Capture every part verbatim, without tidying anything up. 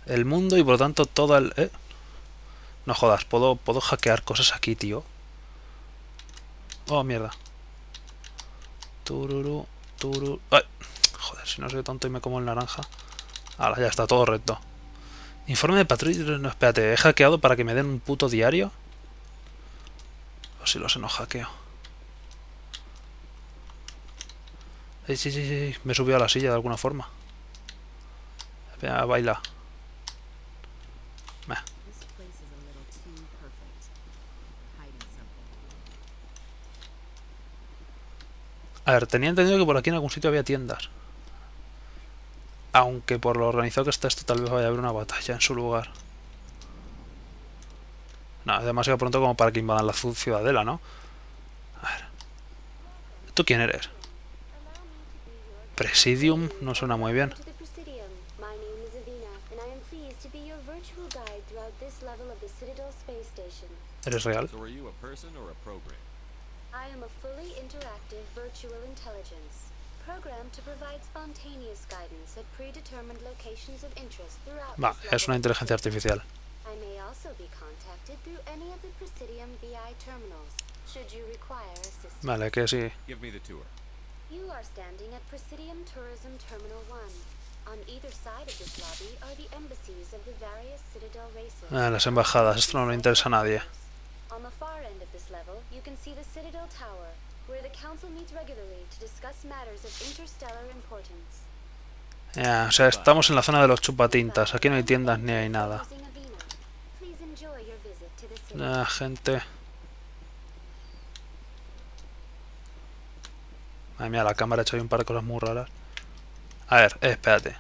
el mundo y por lo tanto todo el... ¿eh? No jodas, puedo, puedo hackear cosas aquí, tío. Oh, mierda. Tururu, tururu... ¡Ay! Joder, si no soy tonto y me como el naranja. Ahora, ya está, todo recto. Informe de patrulla... No, espérate, he hackeado para que me den un puto diario. O si lo sé, no hackeo. Sí, sí, sí, sí, me he subido a la silla de alguna forma. Venga, baila. Bah. A ver, tenía entendido que por aquí en algún sitio había tiendas. Aunque por lo organizado que está esto, tal vez vaya a haber una batalla en su lugar. No, es demasiado pronto como para que invadan la ciudadela, ¿no? A ver. ¿Tú quién eres? Presidium, no suena muy bien. ¿Eres real? Va, es una inteligencia artificial. Vale, que sí. Ah, las embajadas, esto no le interesa a nadie. Ya, o sea, estamos en la zona de los chupatintas. Aquí no hay tiendas ni hay nada. Ah, gente. Madre mía, la cámara ha hecho ahí un par de cosas muy raras. A ver, eh, espérate.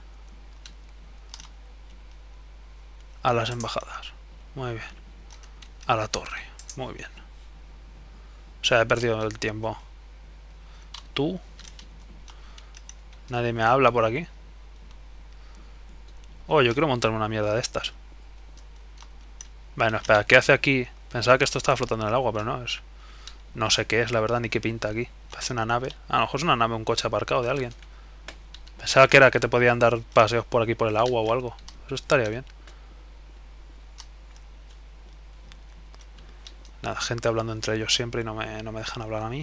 A las embajadas. Muy bien. A la torre. Muy bien. O sea, he perdido el tiempo. ¿Tú? Nadie me habla por aquí. Oh, yo quiero montarme una mierda de estas. Bueno, espera, ¿qué hace aquí? Pensaba que esto estaba flotando en el agua, pero no es... No sé qué es, la verdad, ni qué pinta aquí. Parece una nave. A lo mejor es una nave, un coche aparcado de alguien. Pensaba que era que te podían dar paseos por aquí por el agua o algo. Eso estaría bien. Nada, gente hablando entre ellos siempre y no me, no me dejan hablar a mí.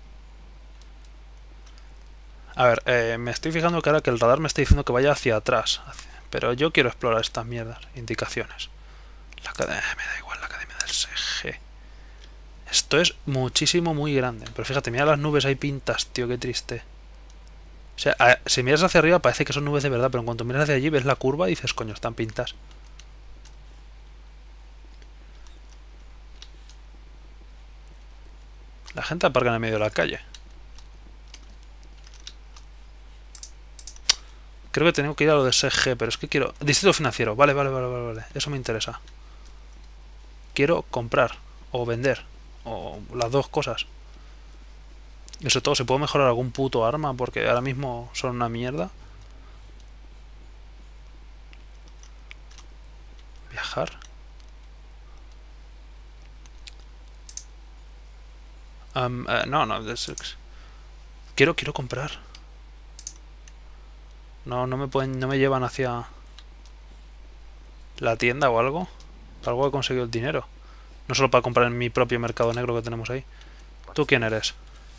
A ver, eh, me estoy fijando que ahora que el radar me está diciendo que vaya hacia atrás. Pero yo quiero explorar estas mierdas. Indicaciones. La academia, me da igual la academia del S G. Esto es muchísimo, muy grande. Pero fíjate, mira las nubes ahí pintas, tío, qué triste. O sea, a, si miras hacia arriba parece que son nubes de verdad, pero en cuanto miras hacia allí ves la curva y dices, coño, están pintas. La gente aparca en el medio de la calle. Creo que tengo que ir a lo de S G, pero es que quiero... Distrito financiero, vale, vale, vale, vale, vale. Eso me interesa. Quiero comprar o vender. O las dos cosas. Y sobre todo, si puedo mejorar algún puto arma, porque ahora mismo son una mierda. Viajar. Um, uh, no, no. Quiero, quiero comprar. No, no me pueden, no me llevan hacia la tienda o algo. Para algo he conseguido el dinero. No solo para comprar en mi propio mercado negro que tenemos ahí. ¿Tú quién eres?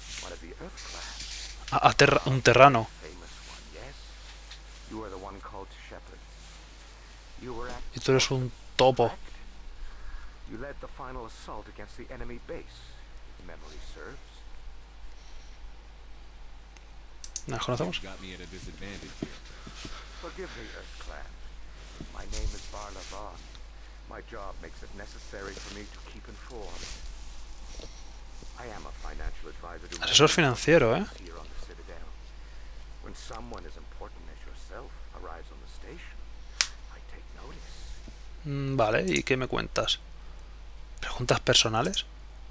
Ah, terra, un terrano. Y tú eres un topo. ¿Nos conocemos? Asesor financiero, ¿eh? Mm, vale, ¿y qué me cuentas? ¿Preguntas personales?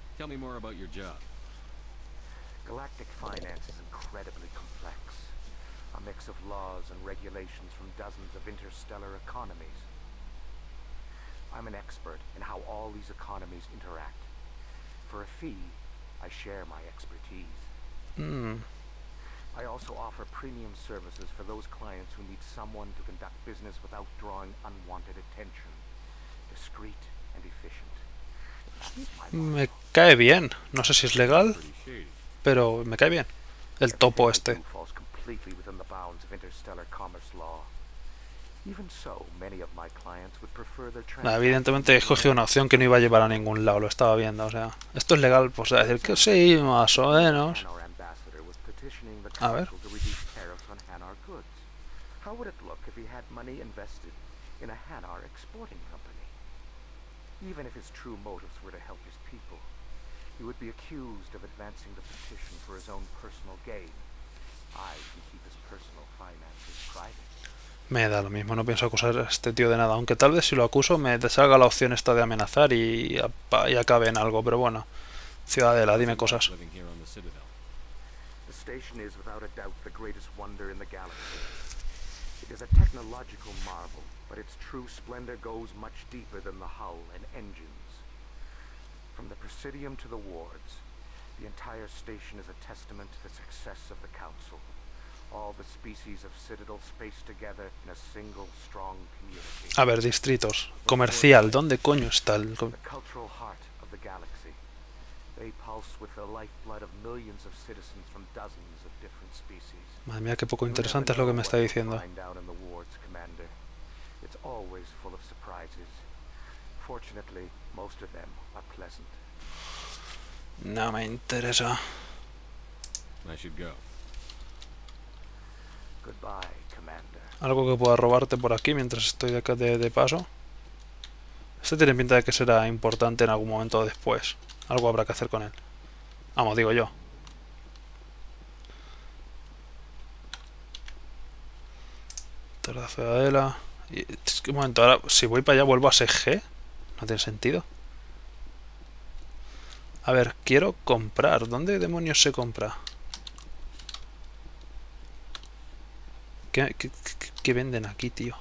Galactic finance is incredibly complex. A mix of laws and regulations from dozens of interstellar economies. I'm an expert in how all these economies interact. For a fee, I share my expertise. Mm. I also offer premium services for those clients who need someone to conduct business without drawing unwanted attention. Discreet and efficient. That's my Me cae bien. No sé si es legal, pero me cae bien. El topo este. falls completely within the bounds of interstellar commerce law. Even so, many of my clients would prefer their Nah, evidentemente he cogido una opción que no iba a llevar a ningún lado, lo estaba viendo, o sea, esto es legal, pues a decir que sí, más o menos. A ver. How would it look if he had money invested in a Hanar exporting company? Even if his true motives were to help his people, he would be accused of advancing the petition for his own personal gain. I can keep his personal finances private. Me da lo mismo, no pienso acusar a este tío de nada, aunque tal vez si lo acuso me salga la opción esta de amenazar y, y acabe en algo, pero bueno. Ciudadela, dime cosas. The station is without a doubt the greatest wonder in the galaxy. It is a technological marvel, but its true splendor goes much deeper than the hull and engines. From the Presidium to the wards, the entire station is a testament to the success of the Council. All the species of Citadel spaced together in a single strong community. A ver, distritos. Comercial, ¿dónde coño está el...? The cultural heart of the galaxy. They pulse with the lifeblood of millions of citizens from dozens of different species. Madre mía, qué poco interesante es lo que me está diciendo. It's always full of surprises. Fortunately, most of them are pleasant. No me interesa. I should go. Goodbye, Commander. Algo que pueda robarte por aquí mientras estoy de acá de, de paso. Este tiene pinta de que será importante en algún momento después. Algo habrá que hacer con él. Vamos, digo yo. Torre Ciudadela. Y, es que un momento, ahora si voy para allá vuelvo a ser G. No tiene sentido. A ver, quiero comprar. ¿Dónde demonios se compra? ¿Qué, qué, qué, qué venden aquí, tío?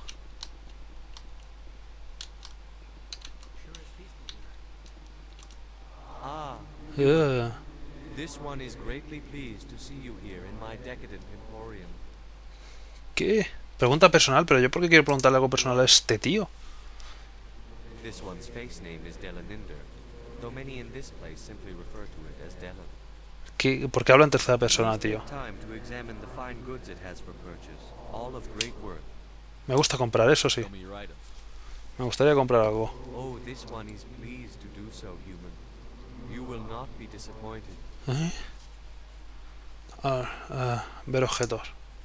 Ah, Uh, this one is greatly pleased to see you here in my decadent emporium. ¿Qué? Pregunta personal, pero yo por qué quiero preguntarle algo personal a este tío. This one's face name is Delaninder, though many in this place simply refer to it as Delan. ¿Qué? ¿Por qué habla en tercera persona, tío? Time to examine the fine goods it has for purchase, all of great worth. Me gusta comprar, eso sí. Tell me your items. Me gustaría comprar algo. Oh, this one is pleased to do so, human. You will not be disappointed. ¿Eh? Ah, ah, ver objetos.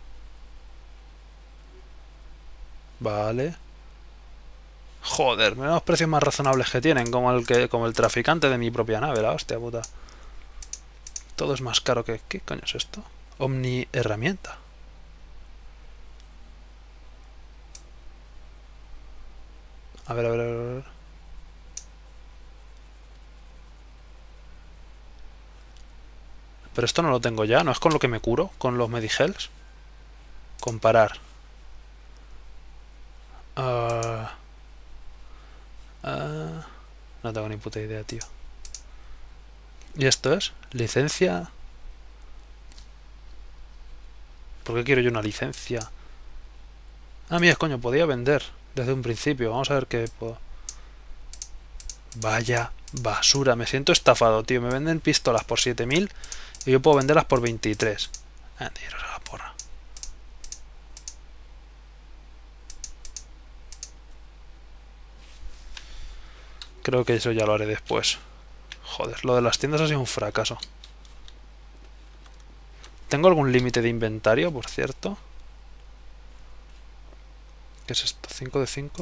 Vale. Joder, menos precios más razonables que tienen, como el que, como el traficante de mi propia nave, la hostia puta. Todo es más caro que... ¿Qué coño es esto? Omni herramienta. A ver, a ver, a ver, a ver. Pero esto no lo tengo ya, ¿no es con lo que me curo? ¿Con los Medigels? Comparar. Uh, uh, no tengo ni puta idea, tío. ¿Y esto es? ¿Licencia? ¿Por qué quiero yo una licencia? Ah, mira, coño, podía vender desde un principio. Vamos a ver qué puedo... Vaya basura, me siento estafado, tío. Me venden pistolas por siete mil y yo puedo venderlas por veintitrés. Ah, tiros a la porra. Creo que eso ya lo haré después. Joder, lo de las tiendas ha sido un fracaso. ¿Tengo algún límite de inventario, por cierto? ¿Qué es esto? ¿cinco de cinco?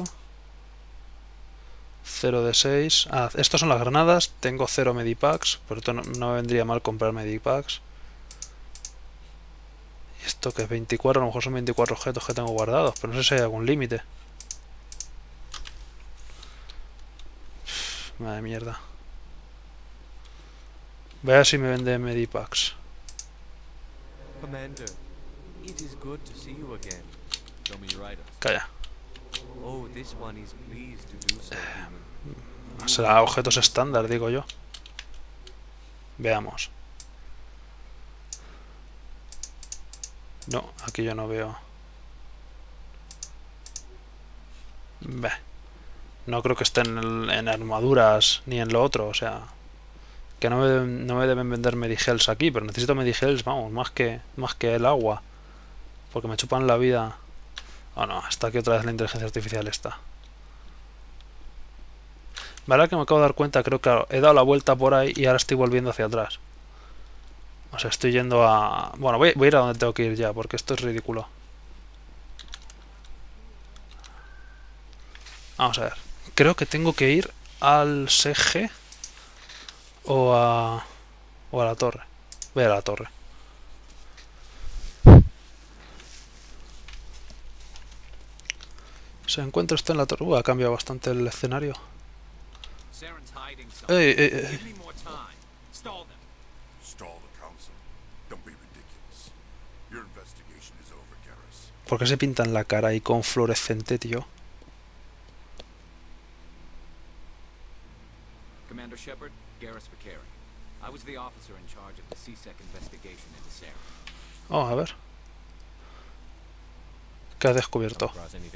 cero de seis. Ah, estos son las granadas. Tengo cero medipacks. Por esto no, no me vendría mal comprar medipacks. ¿Y esto que es veinticuatro? A lo mejor son veinticuatro objetos que tengo guardados. Pero no sé si hay algún límite. Madre mierda. Voy a ver si me vende medipacks. Commander, it is good to see you again. Tell me your items. Calla. Oh, this one is pleased to do so, human. Será objetos estándar, digo yo. Veamos. Aquí yo no veo... Beh. No creo que estén en, en armaduras ni en lo otro, o sea... Que no me, no me deben vender Medigels aquí, pero necesito Medigels, vamos, más que, más que el agua. Porque me chupan la vida. Oh no, está aquí otra vez la inteligencia artificial esta. Vale, que me acabo de dar cuenta, creo que he dado la vuelta por ahí y ahora estoy volviendo hacia atrás. O sea, estoy yendo a... Bueno, voy, voy a ir a donde tengo que ir ya, porque esto es ridículo. Vamos a ver. Creo que tengo que ir al S G o a... o a la torre. Voy a la torre. Se encuentra esto en la torre. Uh, ha cambiado bastante el escenario. Ey, ey, ey. ¿Por qué se pintan la cara ahí con fluorescente, tío? Commander Shepard, Garrus Vakarian. I was the officer in charge of the C SEC investigation into Saren. Oh, a ver. ¿Qué has descubierto?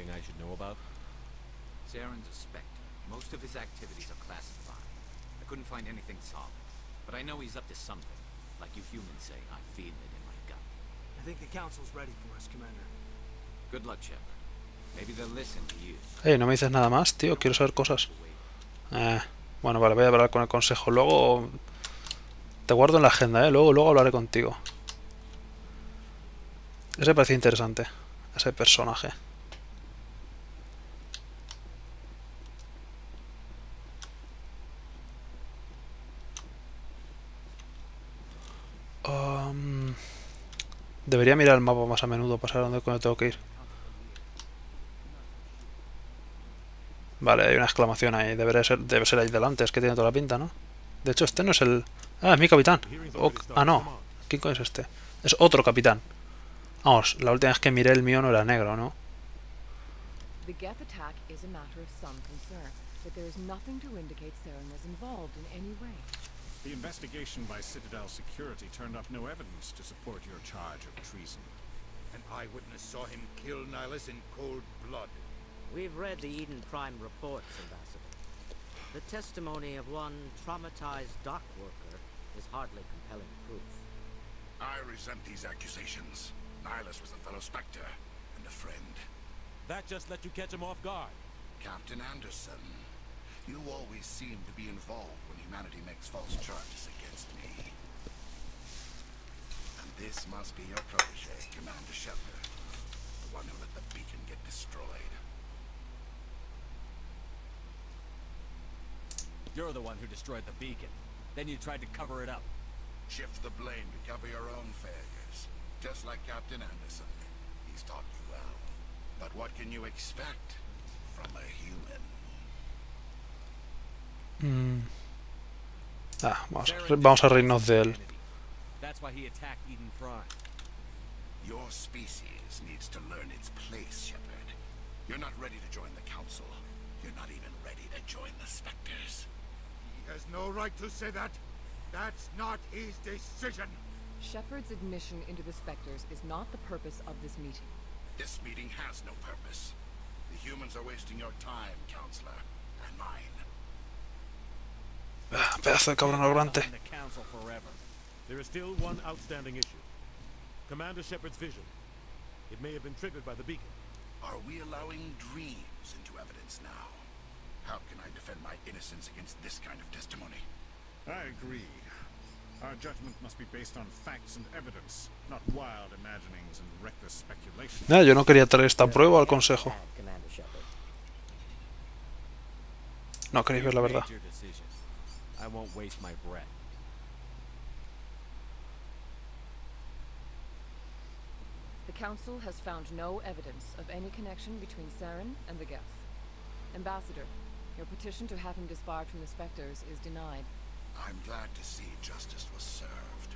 Saren's a Spectre. Most of his activities are classified. I couldn't find anything solid, but I know he's up to something. Like you humans say, I feel it in my gut. I think the council's ready for us, Commander. Good luck, Shepard. Maybe they'll listen to you. Ey, no me dices nada más, tío. Quiero saber cosas. Eh, bueno, vale, voy a hablar con el consejo. Luego... Te guardo en la agenda, eh. Luego, luego hablaré contigo. Ese parece interesante. Ese personaje. Um, debería mirar el mapa más a menudo para saber dónde tengo que ir. Vale, hay una exclamación ahí. Debe ser, debe ser ahí delante. Es que tiene toda la pinta, ¿no? De hecho, este no es el... Ah, es mi capitán. O... Ah, no. ¿Quién coño es este? Es otro capitán. Vamos, la última vez que miré el mío no era negro, ¿no? The Geth attack is a matter of some concern, but there is nothing to indicate Saren was involved in any way. The investigation by Citadel Security turned up no evidence to support your charge of treason. An eyewitness saw him kill Nihilus in cold blood. We've read the Eden Prime reports, Ambassador. The testimony of one traumatized dock worker is hardly compelling proof. I resent these accusations. Nihilus was a fellow Spectre and a friend. That just let you catch him off guard. Captain Anderson, you always seem to be involved when humanity makes false charges against me. And this must be your protege, Commander Shepard, the one who let the beacon get destroyed. You're the one who destroyed the beacon. Then you tried to cover it up. Shift the blame to cover your own failures. Just like Captain Anderson. He's taught you well. But what can you expect from a human? Mm. Ah, vamos, vamos a reírnos de él. That's why he attacked Eden Prime. Your species needs to learn its place, Shepard. You're not ready to join the Council. You're not even ready to join the Spectres. He has no right to say that. That's not his decision. Shepard's admission into the Spectres is not the purpose of this meeting. This meeting has no purpose. The humans are wasting your time, Counselor, and mine. Ah, pedazo de cabrón arrogante. There is still one outstanding issue. Commander Shepard's vision. It may have been triggered by the beacon. Are we allowing dreams into evidence now? How can I defend my innocence against this kind of testimony? I agree. Our judgment must be based on facts and evidence, not wild imaginings and reckless speculation. Ah, yo no quería traer esta prueba al consejo. No queréis ver la verdad. I won't waste my breath. The Council has found no evidence of any connection between Saren and the Geth. Ambassador, your petition to have him disbarred from the Spectres is denied. I'm glad to see justice was served.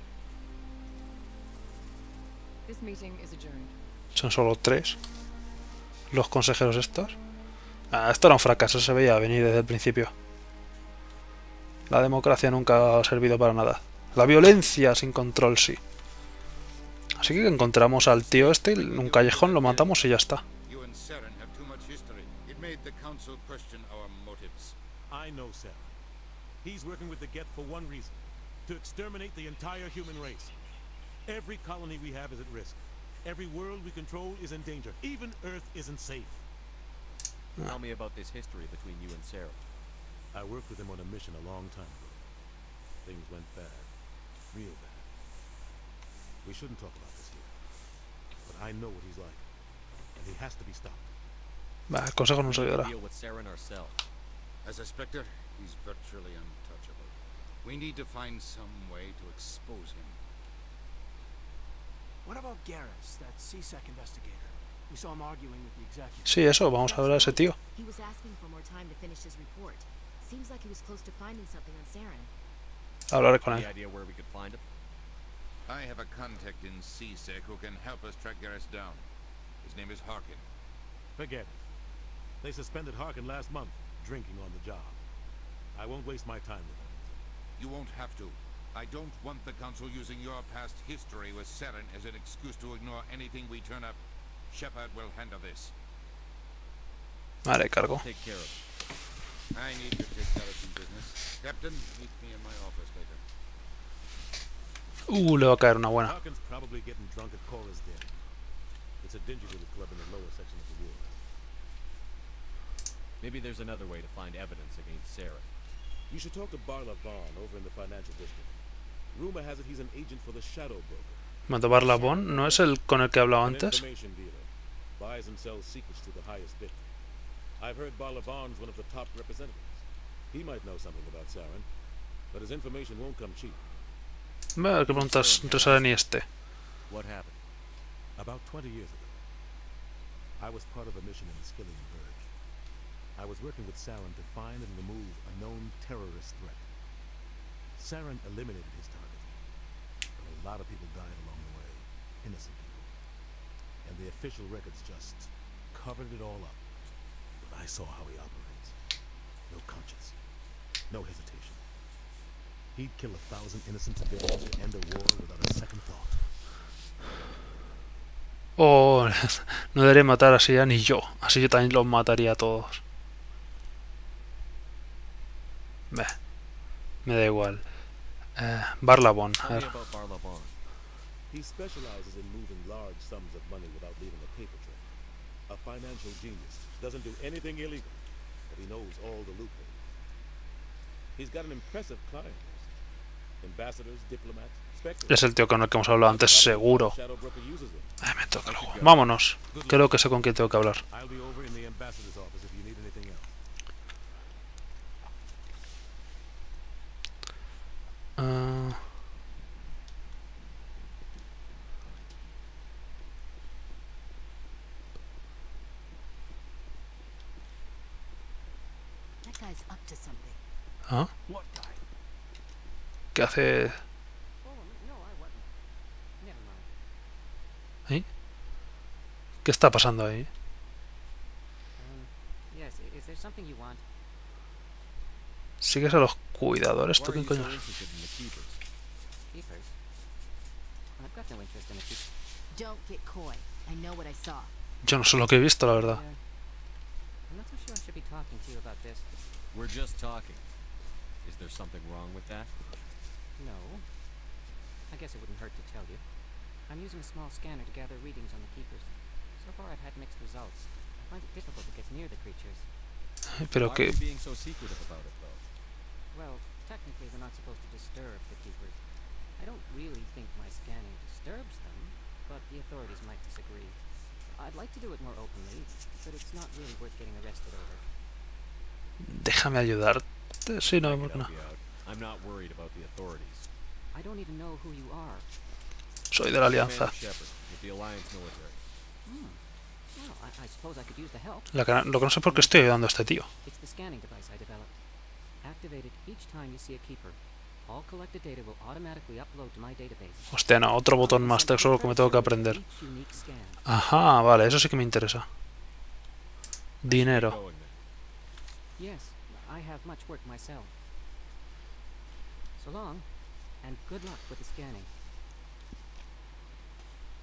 This meeting is adjourned. Son solo tres los consejeros estos. Ah, esto era un fracaso, se veía venir desde el principio. La democracia nunca ha servido para nada. La violencia sin control sí. Así que encontramos al tío este en un callejón, lo matamos y ya está. You and Saren have too much history. It made the council question our motives. I know Saren. He's working with the Geth for one reason: to exterminate the entire human race. Every colony we have is at risk. Every world we control is in danger. Even Earth isn't safe. Tell me about this history between you and Sarah. I worked with him on a mission a long time ago. Things went bad. Real bad. We shouldn't talk about this here. But I know what he's like. And he has to be stopped. Va, el consejo nos ayudará. Deal with Saren ourselves. As a Spectre, he's virtually untouchable. We need to find some way to expose him. What about Garrus, that C SEC investigator? We saw him arguing with the executive. Sí, eso, vamos a ver a ese tío. He was asking for more time to finish his report. Seems like he was close to finding something on Saren. Hablaré con Any él. idea where we could find him? I have a contact in C SEC who can help us track Garrus down. His name is Harkin. Forget it. They suspended Harkin last month, drinking on the job. I won't waste my time with him. You won't have to. I don't want the Council using your past history with Saren as an excuse to ignore anything we turn up. Shepard will handle this. Vale, cargo. Take care of it. I need to take care of some business. Captain, meet me in my office later. Uh, le va a caer una buena. Harkin's probably getting drunk at Cora's Den. It's a dingy little club in the lower section of the ward. Maybe there's another way to find evidence against Sarah. You should talk to Barla Vaughn over in the financial district. Rumor has it he's an agent for the Shadow Broker. Mandobar Labón, ¿no es el con el que hablaba An antes? information dealer. Buys and sells secrets to the highest bidder. I've heard Barla Vaughn's one of the top representatives. He might know something about Saren, but his information won't come cheap. A ver qué preguntas entre Saren y este. What happened? About twenty years ago, I was part of a mission in Skilling Verge. I was working with Saren to find and remove a known terrorist threat. Saren eliminated his target, but a lot of people died along the way, innocent people. And the official records just covered it all up. But I saw how he operates. No conscience, no hesitation. He'd kill a thousand innocent civilians to end a war without a second thought. Oh, no debería matar así ya ni yo. Así yo también los mataría a todos. Beh, me da igual. Eh, Barlabón, a Tell me ver. about Barla Vaughn. He specializes in moving large sums of money without leaving a paper trail. A financial genius. Doesn't do anything illegal, but he knows all the loopholes. He's got an impressive client list. Ambassadors, diplomats, specters. Es el tío con el que hemos hablado antes, seguro. Shadow Broker uses them. Eh, me toca luego. Vámonos. Creo que sé con quién tengo que hablar. I'll be over in the ambassador's office if you need anything else. Ah, That guy's up to something. ¿ah? What guy? ¿Qué hace? Oh, no, I wasn't. Never mind. ¿Eh? ¿Qué está pasando ahí? Um, yes, i- is there something you want? ¿Sigues a los cuidadores? ¿Tú Why are qué you so coño? interested in the Keepers? Keepers? I've got no interest in the keepers. Don't get coy. I know what I saw. Yo no sé lo que he visto, la verdad. Uh, I'm not so sure I should be talking to you about this. We're just talking. Is there something wrong with that? No. I guess it wouldn't hurt to tell you. I'm using a small scanner to gather readings on the keepers. So far I've had mixed results. I find it difficult to get near the creatures. Pero Why are que... you being so secretive about it, though? Well, technically we're not supposed to disturb the keepers. I don't really think my scanning disturbs them, but the authorities might disagree. I'd like to do it more openly, but it's not really worth getting arrested over. Déjame ayudarte. Sí, no, I ¿por qué can no? help you out. I'm not worried about the authorities. I don't even know who you are. Soy de la Alianza. Commander Shepard, with the Alliance military. Hmm. Well, I, I suppose I could use the help. La que- lo que no sé por qué estoy ayudando a este tío. It's the scanning device I developed. Activate it each time you see a keeper. All collected data will automatically upload to my database. Hostia, no, otro botón más solo que me tengo que aprender. Ajá, vale, eso sí que me interesa. Dinero. Going then. Yes, I have much work myself. So long, and good luck with the scanning.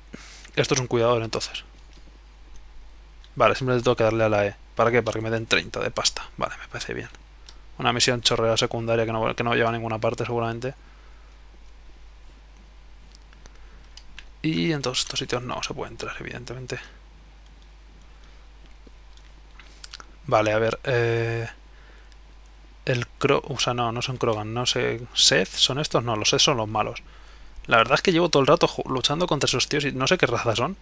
Esto es un cuidador, entonces. Vale, simplemente tengo que darle a la E. ¿Para qué? Para que me den treinta de pasta. Vale, me parece bien. Una misión chorrera secundaria que no, que no lleva a ninguna parte, seguramente. Y en todos estos sitios no se puede entrar, evidentemente. Vale, a ver. Eh, el Cro... O sea, no, no son Krogan, no sé. ¿Seth son estos? No, los Seth son los malos. La verdad es que llevo todo el rato luchando contra esos tíos y no sé qué raza son.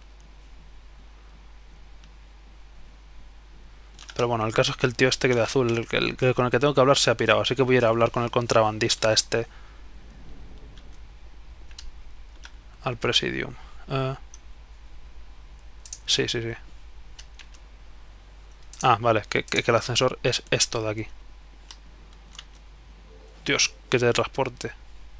Pero bueno, el caso es que el tío este que de azul, el, el, el con el que tengo que hablar, se ha pirado. Así que voy a ir a hablar con el contrabandista este. Al Presidium. Uh, sí, sí, sí. Ah, vale, que, que, que el ascensor es esto de aquí. Dios, que de transporte.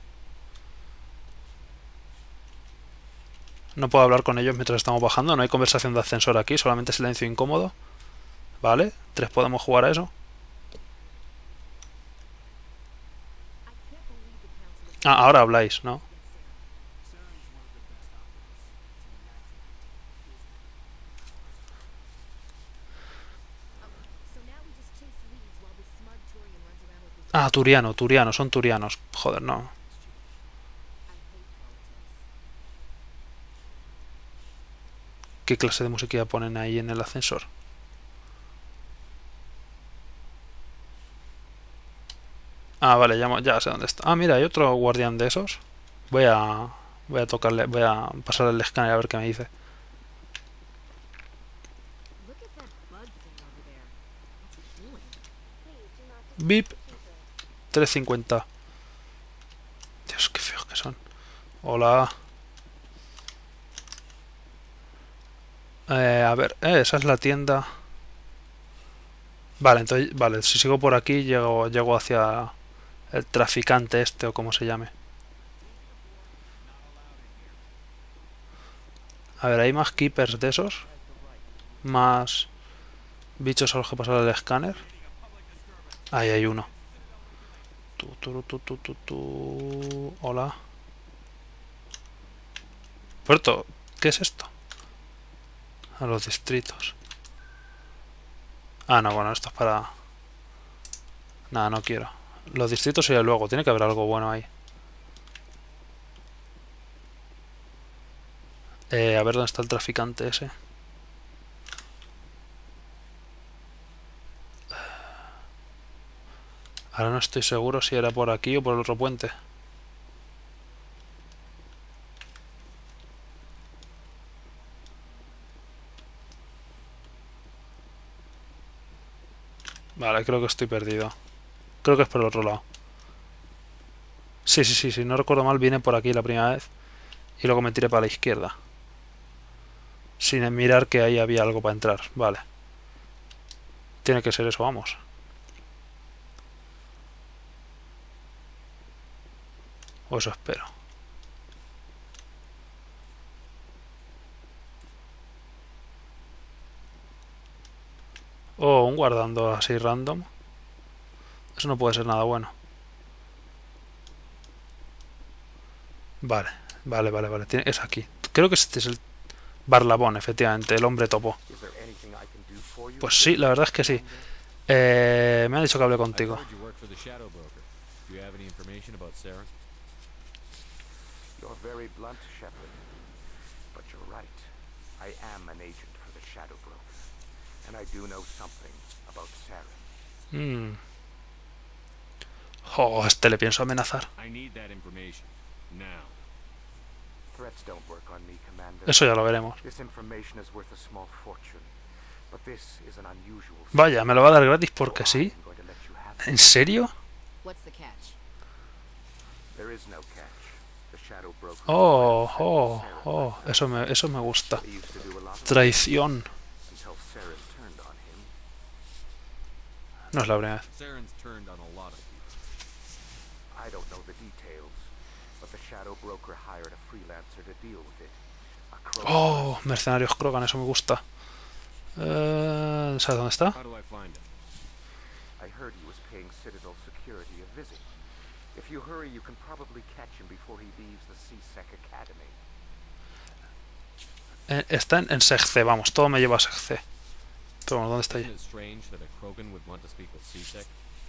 No puedo hablar con ellos mientras estamos bajando. No hay conversación de ascensor aquí, solamente silencio incómodo. Vale, tres podemos jugar a eso. Ah, ahora habláis, ¿no? Ah, Turiano, Turiano, son Turianos. Joder, no. ¿Qué clase de música ponen ahí en el ascensor? Ah, vale, ya, ya sé dónde está. Ah, mira, hay otro guardián de esos. Voy a... Voy a tocarle, voy a pasarle el escáner a ver qué me dice. Bip. trescientos cincuenta. Dios, qué feos que son. Hola. Eh, a ver, eh, esa es la tienda. Vale, entonces, vale, si sigo por aquí llego, llego hacia el traficante este o como se llame. A ver, hay más keepers de esos. Más bichos a los que pasar el escáner. Ahí hay uno. Tu, tu, tu, tu, tu, tu. Hola. Puerto, ¿qué es esto? A los distritos. Ah, no, bueno, esto es para... Nada, no quiero. Los distritos y luego. Tiene que haber algo bueno ahí. Eh, a ver dónde está el traficante ese. Ahora no estoy seguro si era por aquí o por el otro puente. Vale, creo que estoy perdido. Creo que es por el otro lado. Sí, sí, sí, si no recuerdo mal, viene por aquí la primera vez. Y luego me tiré para la izquierda. Sin mirar que ahí había algo para entrar. Vale. Tiene que ser eso, vamos. O eso espero. Oh, un guardando así random. Eso no puede ser nada bueno. Vale, vale, vale, vale. Tiene, es aquí. Creo que este es el Barlabón, efectivamente, el hombre topo. Pues sí, la verdad es que sí. Eh, me han dicho que hable contigo. You're very blunt, Shepard. But you're right. I am an agent for the Shadow Broker. And I do know something about Saren. Mm. Oh, este le pienso amenazar. I need that information now. Threats don't work on me, Commander. Eso ya lo veremos. This information is worth a small fortune. But this is an unusual... Vaya, me lo va a dar gratis porque sí. ¿En serio? What's the catch? There is no catch. The Shadow Broker... Oh, oh, oh, eso me, eso me gusta. Traición. No es la primera vez. Saren's turned on a lot of people. I don't know the details, but the Shadow Broker hired a freelancer to deal with it. A Krogan. Oh, mercenarios Krogan, eso me gusta. Uh, ¿Sabes dónde está? How do I find him? I heard he was paying Citadel Security a visit. If you hurry, you can probably catch him before he leaves the C SEC Academy. Eh, está en, en Segce, vamos, todo me lleva a Segce. Pero bueno, ¿dónde está Isn't ahí? it strange that a Krogan would want to speak with C-Sec?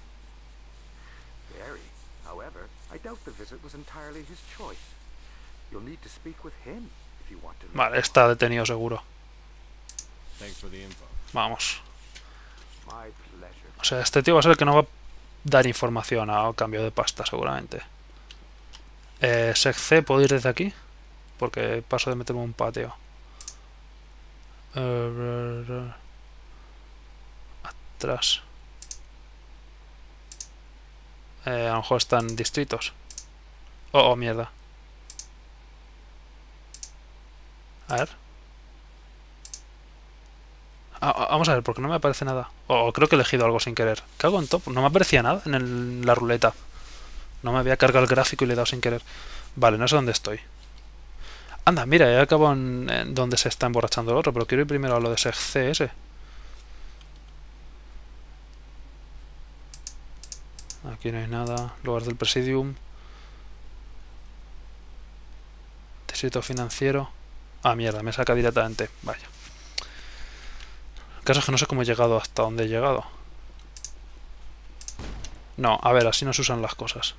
Very. However, I doubt the visit was entirely his choice. You'll need to speak with him if you want to know. Vale, está detenido seguro. Thanks for the info. Vamos. My pleasure. O sea, este tío va a ser el que nos va a dar información a cambio de pasta, seguramente. Eh, Segce, ¿puedo ir desde aquí? Porque paso de meterme un patio. Eh, atrás. Eh, a lo mejor están distritos. Oh, oh, mierda. A ver. Ah, vamos a ver, porque no me aparece nada. O oh, creo que he elegido algo sin querer. Cago en top. No me aparecía nada en el, la ruleta. No me había cargado el gráfico y le he dado sin querer. Vale, no sé dónde estoy. Anda, mira, he acabado en, en donde se está emborrachando el otro. Pero quiero ir primero a lo de Segce ese. Aquí no hay nada. Lugar del Presidium. Distrito financiero. Ah, mierda, me saca directamente. Vaya. El caso es que no sé cómo he llegado hasta donde he llegado. No, a ver, así no se usan las cosas.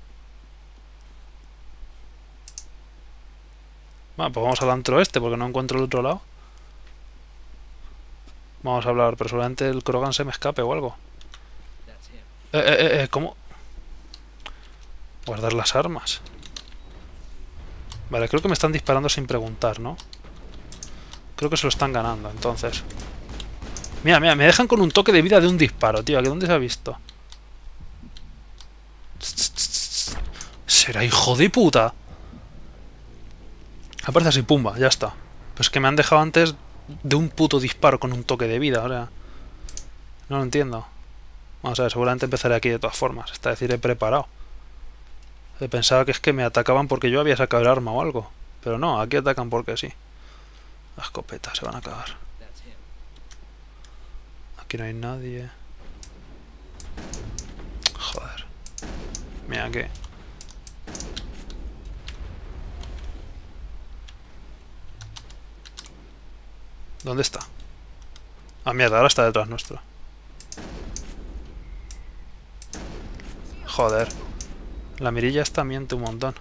Bueno, pues vamos al antro este porque no encuentro el otro lado. Vamos a hablar, pero seguramente el Krogan se me escape o algo. Eh, eh, eh, ¿cómo? Guardar las armas. Vale, creo que me están disparando sin preguntar, ¿no? Creo que se lo están ganando, entonces. Mira, mira, me dejan con un toque de vida de un disparo, tío. ¿A dónde se ha visto? Será hijo de puta. Aparece así, pumba, ya está. Pues que me han dejado antes de un puto disparo con un toque de vida, o sea. No lo entiendo. Vamos a ver, seguramente empezaré aquí de todas formas. Es decir, he preparado. Pensaba que es que me atacaban porque yo había sacado el arma o algo. Pero no, aquí atacan porque sí. Las escopetas se van a acabar. Aquí no hay nadie. Joder. Mira que... ¿Dónde está? Ah, mierda, ahora está detrás nuestro. Joder. La mirilla esta miente un montón.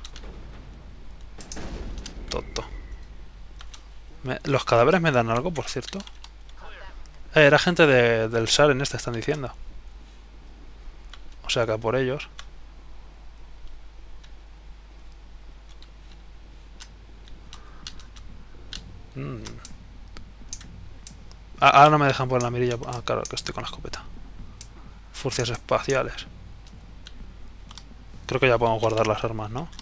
Tonto. Me... ¿Los cadáveres me dan algo, por cierto? Eh, era gente de, del Saren este, están diciendo. O sea que a por ellos. Mm. Ah, ahora no me dejan poner la mirilla. Ah, claro, que estoy con la escopeta. Furcias espaciales. Creo que ya podemos guardar las armas, ¿no?